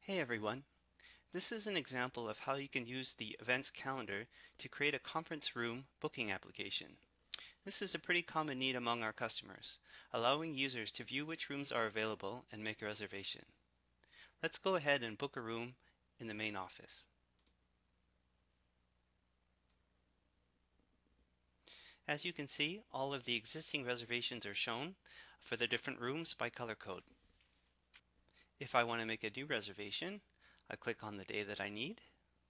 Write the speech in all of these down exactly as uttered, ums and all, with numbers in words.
Hey everyone, this is an example of how you can use the events calendar to create a conference room booking application. This is a pretty common need among our customers, allowing users to view which rooms are available and make a reservation. Let's go ahead and book a room in the main office. As you can see, all of the existing reservations are shown for the different rooms by color code. If I want to make a new reservation, I click on the day that I need,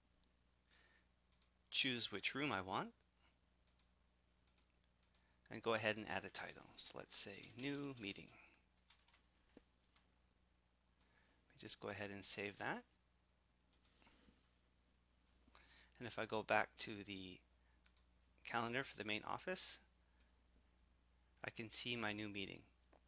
choose which room I want, and go ahead and add a title. So let's say new meeting. Just go ahead and save that. And if I go back to the calendar for the main office, I can see my new meeting.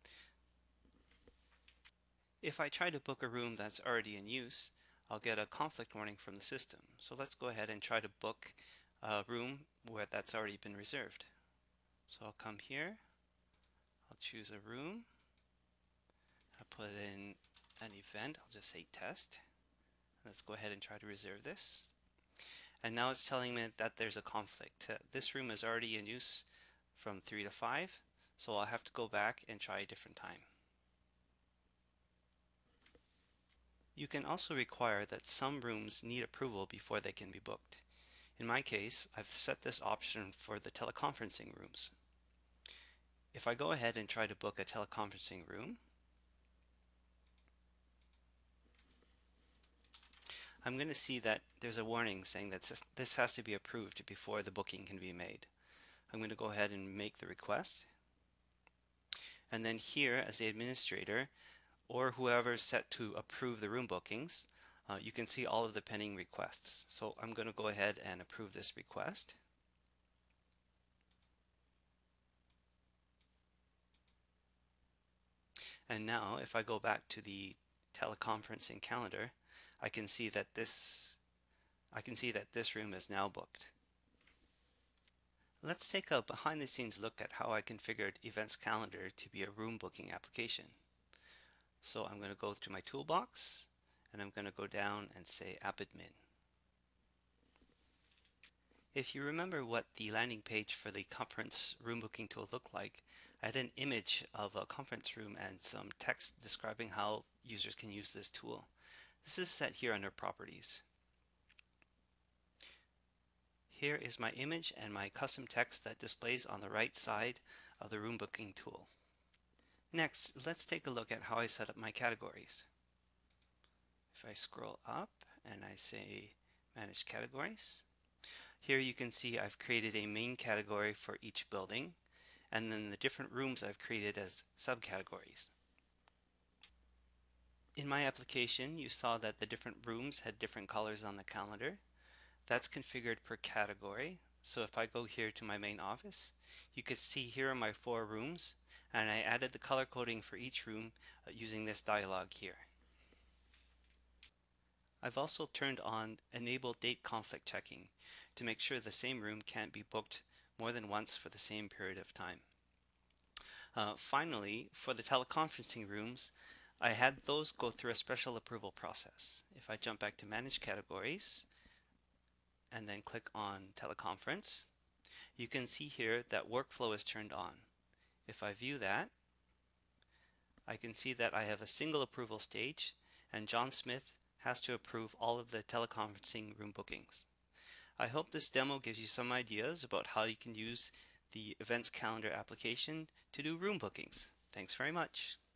If I try to book a room that's already in use, I'll get a conflict warning from the system. So let's go ahead and try to book a room where that's already been reserved. So I'll come here, I'll choose a room, I'll put in an event, I'll just say test. Let's go ahead and try to reserve this. And now it's telling me that there's a conflict. Uh, this room is already in use from three to five, so I'll have to go back and try a different time. You can also require that some rooms need approval before they can be booked. In my case, I've set this option for the teleconferencing rooms. If I go ahead and try to book a teleconferencing room, I'm going to see that there's a warning saying that this has to be approved before the booking can be made. I'm going to go ahead and make the request. And then here, as the administrator, or whoever is set to approve the room bookings, uh, you can see all of the pending requests. So I'm going to go ahead and approve this request. And now if I go back to the teleconferencing calendar, I can see that this I can see that this room is now booked. Let's take a behind the scenes look at how I configured Events Calendar to be a room booking application. So I'm going to go to my toolbox and I'm going to go down and say App Admin. If you remember what the landing page for the conference room booking tool looked like, I had an image of a conference room and some text describing how users can use this tool. This is set here under Properties. Here is my image and my custom text that displays on the right side of the room booking tool. Next, let's take a look at how I set up my categories. If I scroll up and I say Manage Categories, here you can see I've created a main category for each building, and then the different rooms I've created as subcategories. In my application, you saw that the different rooms had different colors on the calendar. That's configured per category. So if I go here to my main office, you can see here are my four rooms, and I added the color coding for each room uh, using this dialog here. I've also turned on Enable Date Conflict Checking to make sure the same room can't be booked more than once for the same period of time. Uh, finally, for the teleconferencing rooms, I had those go through a special approval process. If I jump back to Manage Categories and then click on Teleconference, you can see here that Workflow is turned on. If I view that, I can see that I have a single approval stage, and John Smith has to approve all of the teleconferencing room bookings. I hope this demo gives you some ideas about how you can use the Events Calendar application to do room bookings. Thanks very much.